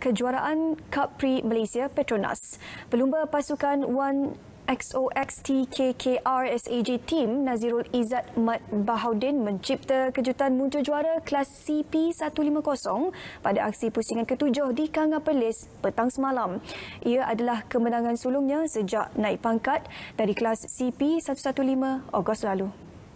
kejuaraan Cup Prix Malaysia Petronas. Pelumba pasukan 1XOXT KKR SAJ Team Nazirul Izzat Mat Bahaudin mencipta kejutan muncul juara kelas CP150 pada aksi pusingan ke-7 di Kangar Perlis petang semalam. Ia adalah kemenangan sulungnya sejak naik pangkat dari kelas CP115 Ogos lalu.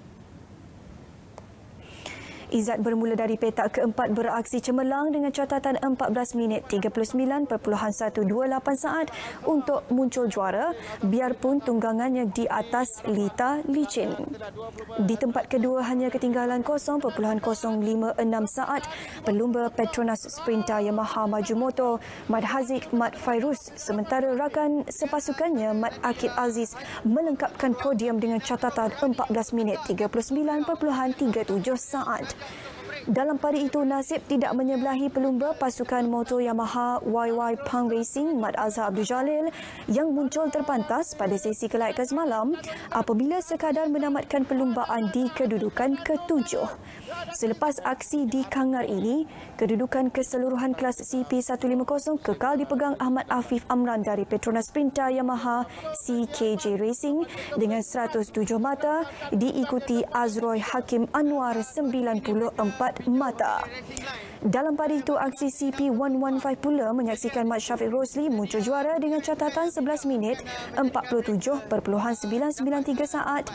Izzat bermula dari petak keempat beraksi cemerlang dengan catatan 14 minit 39.128 saat untuk muncul juara biarpun tunggangannya di atas Lita licin. Di tempat kedua hanya ketinggalan 0.056 saat pelumba Petronas Sprinter Yamaha Maju Motor Mat Haziq Mat Fairuz sementara rakan sepasukannya Mat Akid Aziz melengkapkan podium dengan catatan 14 minit 39.37 saat. Dalam pada itu, nasib tidak menyebelahi pelumba pasukan motor Yamaha YY Pang Racing Mat Azhar Abdul Jalil yang muncul terpantas pada sesi kelaikan semalam apabila sekadar menamatkan perlumbaan di kedudukan ke-7. Selepas aksi di Kangar ini, kedudukan keseluruhan kelas CP150 kekal dipegang Ahmad Afif Amran dari Petronas Sprinter Yamaha CKJ Racing dengan 107 mata, diikuti Azroy Hakim Anwar 94 mata. Dalam pada itu, aksi CP115 pula menyaksikan Mat Syafiq Rosli muncul juara dengan catatan 11 minit 47.993 saat,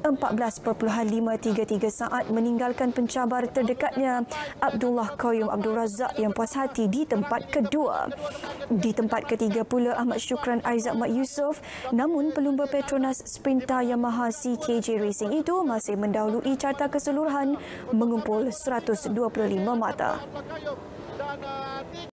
14.533 saat meninggalkan pencabar terdekatnya Abdullah Qayyum Abdul Razak yang puas hati di tempat kedua. Di tempat ketiga pula Ahmad Syukran Aizat Mat Yusof, namun pelumba Petronas Sprinter Yamaha CKJ Racing itu masih mendahului carta keseluruhan mengumpul 125 mata.